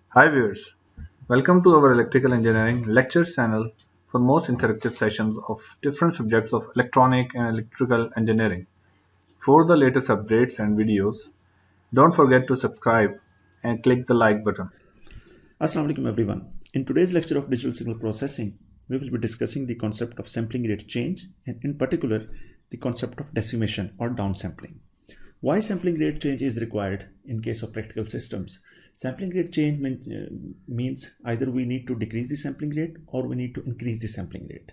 Hi viewers, welcome to our electrical engineering lectures channel for most interactive sessions of different subjects of electronic and electrical engineering. For the latest updates and videos, don't forget to subscribe and click the like button. Assalamu alaikum everyone. In today's lecture of digital signal processing, we will be discussing the concept of sampling rate change and in particular the concept of decimation or downsampling. Why sampling rate change is required in case of practical systems? Sampling rate change means either we need to decrease the sampling rate or we need to increase the sampling rate.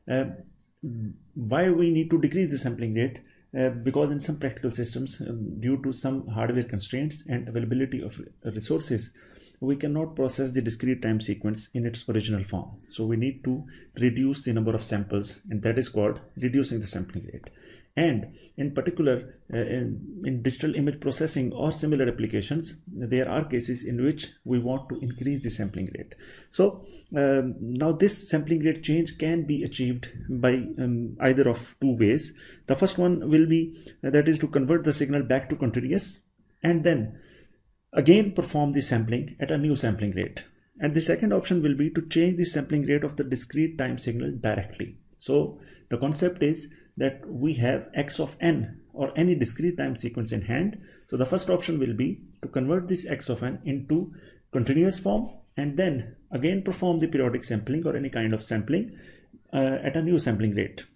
Why we need to decrease the sampling rate? Because in some practical systems, due to some hardware constraints and availability of resources, we cannot process the discrete time sequence in its original form. So we need to reduce the number of samples, and that is called reducing the sampling rate. And in particular, in digital image processing or similar applications, there are cases in which we want to increase the sampling rate. So now this sampling rate change can be achieved by either of two ways. The first one will be that is to convert the signal back to continuous and then again perform the sampling at a new sampling rate. And the second option will be to change the sampling rate of the discrete time signal directly. So the concept is that we have x of n or any discrete time sequence in hand. So the first option will be to convert this x of n into continuous form and then again perform the periodic sampling or any kind of sampling at a new sampling rate.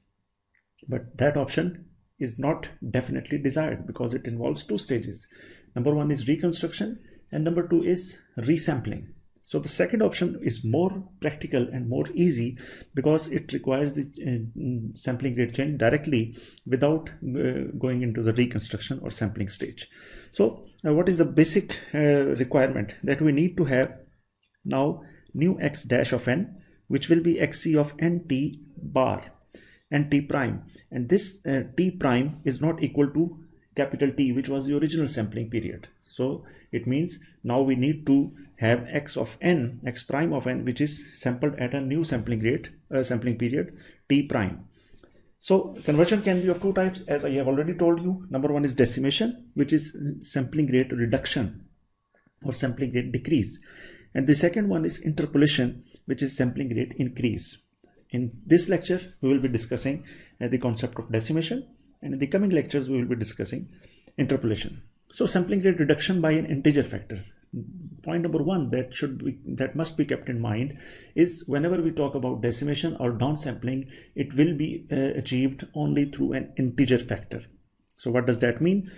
But that option is not definitely desired because it involves two stages. Number one is reconstruction and number two is resampling. So the second option is more practical and more easy because it requires the sampling rate change directly without going into the reconstruction or sampling stage. So what is the basic requirement? That we need to have now new x dash of n, which will be xc of nt bar and t prime, and this t prime is not equal to capital T, which was the original sampling period. So it means now we need to have x of n, x prime of n, which is sampled at a new sampling rate, sampling period t prime. So conversion can be of two types, as I have already told you. Number one is decimation, which is sampling rate reduction or sampling rate decrease, and the second one is interpolation, which is sampling rate increase. In this lecture, we will be discussing the concept of decimation, and in the coming lectures, we will be discussing interpolation. So sampling rate reduction by an integer factor. Point number one that must be kept in mind is whenever we talk about decimation or downsampling, it will be achieved only through an integer factor. So what does that mean?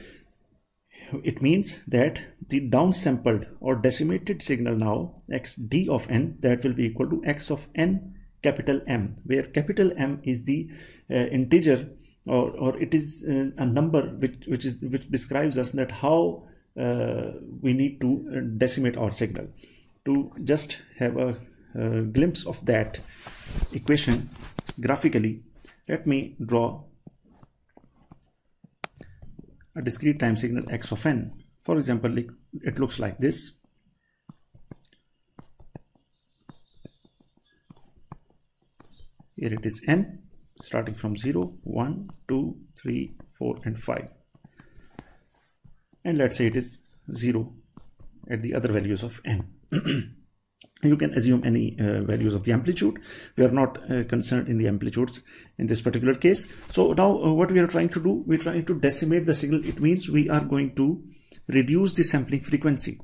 It means that the downsampled or decimated signal now xd of n, that will be equal to x of n capital M, where capital M is the integer or it is a number which describes us that how we need to decimate our signal. To just have a glimpse of that equation graphically, let me draw a discrete time signal x of n. For example, it looks like this. Here it is n, starting from 0, 1, 2, 3, 4, and 5. And let's say it is 0 at the other values of n. You can assume any values of the amplitude. We are not concerned in the amplitudes in this particular case. So now what we are trying to do, we're trying to decimate the signal. It means we are going to reduce the sampling frequency.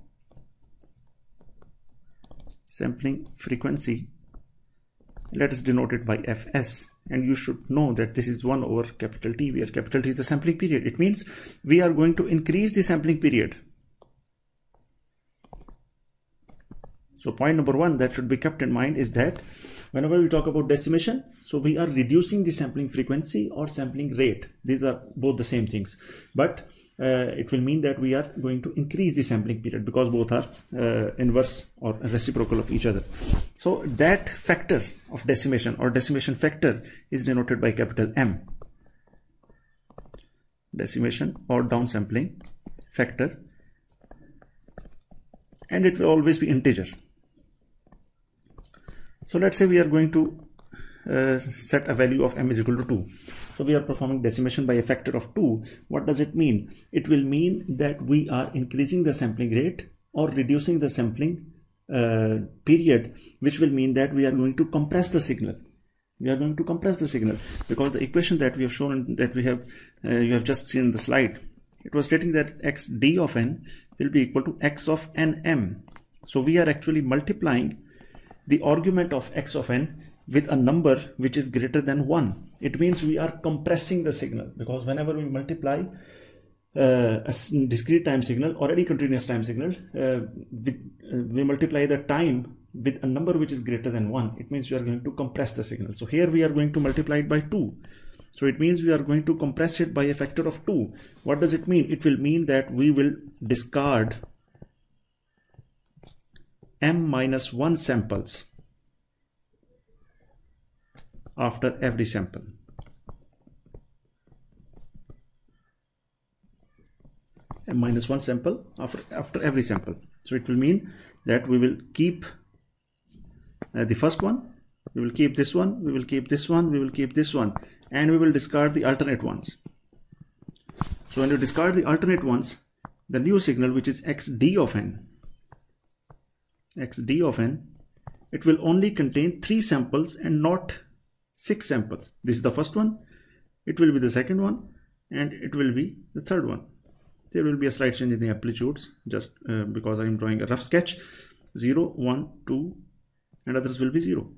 Sampling frequency, let us denote it by fs, and you should know that this is 1 over capital T, where capital T is the sampling period. It means we are going to increase the sampling period. So point number one that should be kept in mind is that whenever we talk about decimation, so we are reducing the sampling frequency or sampling rate. These are both the same things, but it will mean that we are going to increase the sampling period because both are inverse or reciprocal of each other. So that factor of decimation or decimation factor is denoted by capital M. Decimation or downsampling factor, and it will always be integer. So let's say we are going to set a value of m is equal to 2. So we are performing decimation by a factor of 2. What does it mean? It will mean that we are increasing the sampling rate or reducing the sampling period, which will mean that we are going to compress the signal. We are going to compress the signal because the equation that we have shown, that we have you have just seen in the slide, it was stating that x d of n will be equal to x of nm. So we are actually multiplying the argument of x of n with a number which is greater than 1. It means we are compressing the signal, because whenever we multiply a discrete time signal or any continuous time signal, we multiply the time with a number which is greater than 1. It means we are going to compress the signal. So here we are going to multiply it by 2. So it means we are going to compress it by a factor of 2. What does it mean? It will mean that we will discard m-1 samples after every sample. M-1 sample after every sample. So it will mean that we will keep the first one, we will keep this one, we will keep this one, we will keep this one, and we will discard the alternate ones. So when you discard the alternate ones, the new signal, which is xd of n, it will only contain 3 samples and not 6 samples. This is the first one, it will be the second one, and it will be the third one. There will be a slight change in the amplitudes, just because I am drawing a rough sketch. 0, 1, 2, and others will be 0.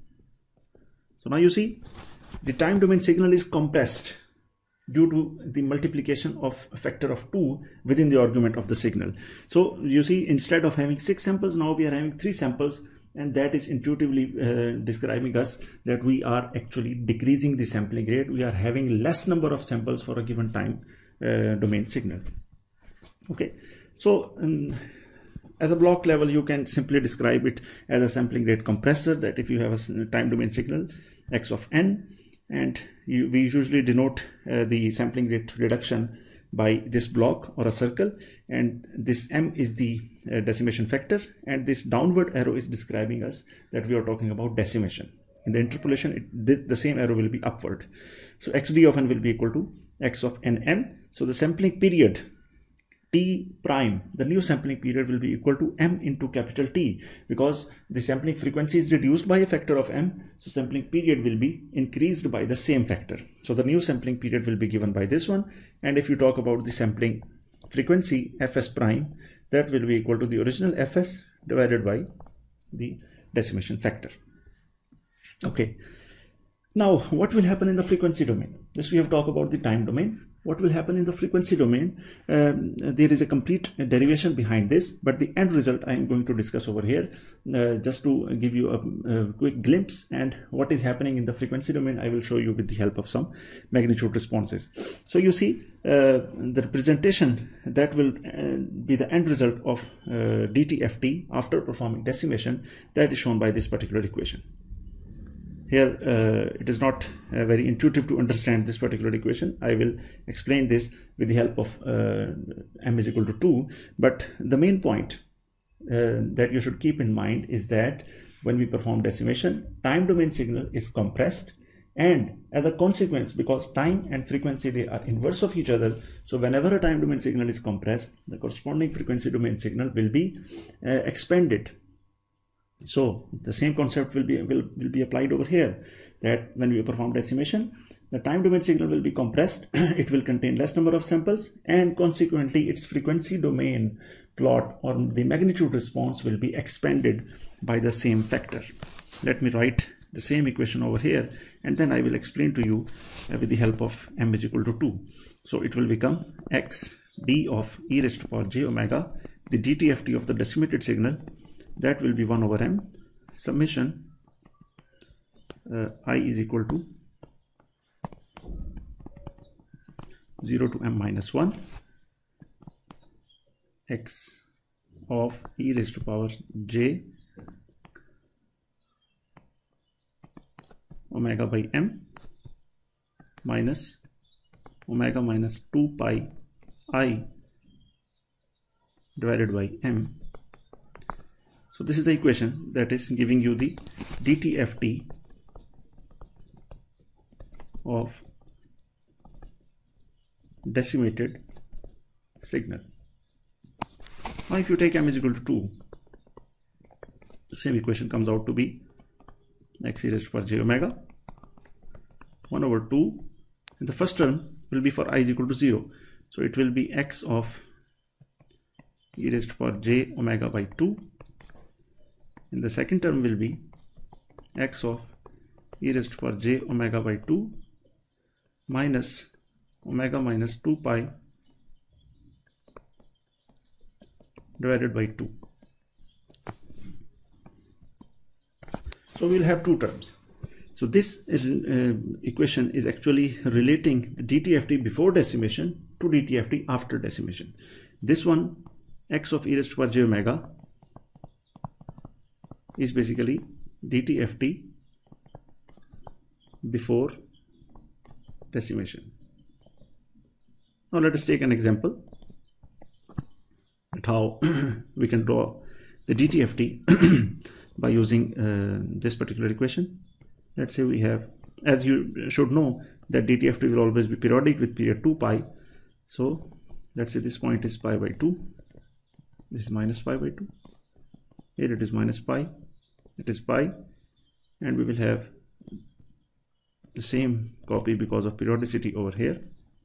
So now you see the time domain signal is compressed due to the multiplication of a factor of 2 within the argument of the signal. So you see, instead of having 6 samples, now we are having 3 samples, and that is intuitively describing us that we are actually decreasing the sampling rate. We are having less number of samples for a given time domain signal. Okay, so as a block level, you can simply describe it as a sampling rate compressor, that if you have a time domain signal x of n, and we usually denote the sampling rate reduction by this block or a circle, and this m is the decimation factor, and this downward arrow is describing us that we are talking about decimation. In the interpolation, the same arrow will be upward. So xd of n will be equal to x of nm. So the sampling period t prime, the new sampling period, will be equal to m into capital T, because the sampling frequency is reduced by a factor of m, so sampling period will be increased by the same factor. So the new sampling period will be given by this one, and if you talk about the sampling frequency fs prime, that will be equal to the original fs divided by the decimation factor. Okay, now what will happen in the frequency domain? This we have talked about the time domain. What will happen in the frequency domain? There is a complete derivation behind this, but the end result I am going to discuss over here, just to give you a quick glimpse. And what is happening in the frequency domain, I will show you with the help of some magnitude responses. So you see the representation that will be the end result of dtft after performing decimation, that is shown by this particular equation. Here it is not very intuitive to understand this particular equation. I will explain this with the help of m is equal to 2. But the main point that you should keep in mind is that when we perform decimation, time domain signal is compressed, and as a consequence, because time and frequency, they are inverse of each other, so whenever a time domain signal is compressed, the corresponding frequency domain signal will be expanded. So the same concept will be applied over here, that when we perform decimation, the time domain signal will be compressed, it will contain less number of samples, and consequently its frequency domain plot or the magnitude response will be expanded by the same factor. Let me write the same equation over here, and then I will explain to you with the help of m is equal to 2. So it will become x d of e raised to power j omega, the dtft of the decimated signal, that will be 1 over m summation I is equal to 0 to m minus 1 x of e raised to power j omega by m minus omega minus 2 pi I divided by m. So this is the equation that is giving you the dtft of decimated signal. Now if you take m is equal to 2, same equation comes out to be x e raised to power j omega 1 over 2, and the first term will be for I is equal to 0, so it will be x of e raised to power j omega by 2, and the second term will be x of e raised to power j omega by 2 minus omega minus 2 pi divided by 2. So we'll have two terms. So this equation is actually relating the DTFT before decimation to DTFT after decimation. This one, x of e raised to power j omega, is basically DTFT before decimation. Now let us take an example at how we can draw the DTFT by using this particular equation. Let's say we have, as you should know, that DTFT will always be periodic with period 2 pi. So let's say this point is pi by 2, this is minus pi by 2, here it is minus pi, it is pi, and we will have the same copy because of periodicity over here,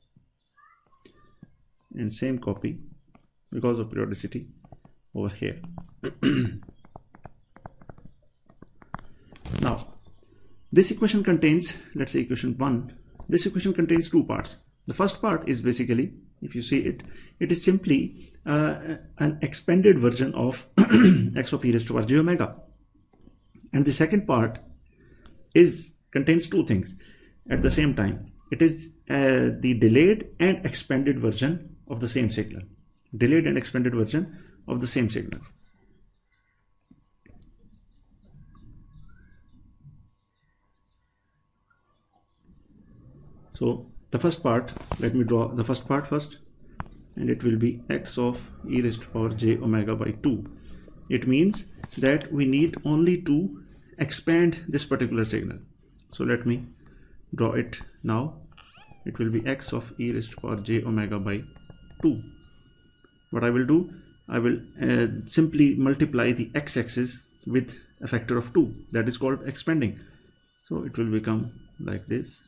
and same copy because of periodicity over here. Now this equation contains, let's say equation 1, this equation contains two parts. The first part is basically, if you see it, it is simply an expanded version of x of e raised to power j omega, and the second part contains two things at the same time. It is the delayed and expanded version of the same signal. Delayed and expanded version of the same signal. So the first part, let me draw the first part first, and it will be x of e raised to power j omega by 2. It means that we need only to expand this particular signal. So let me draw it now. It will be x of e raised to power j omega by 2. What I will do, I will simply multiply the x-axis with a factor of 2. That is called expanding. So it will become like this.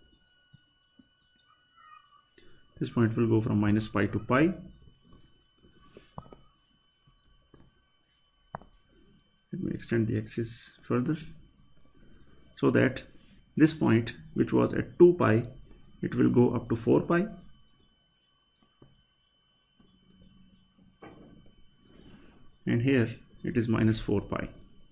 This point will go from minus pi to pi. Let me extend the axis further, so that this point, which was at 2 pi, it will go up to 4 pi. And here it is minus 4 pi.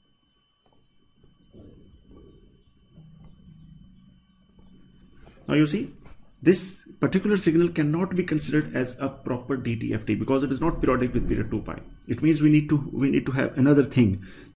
Now you see, this particular signal cannot be considered as a proper DTFT because it is not periodic with period 2 pi. It means we need to have another thing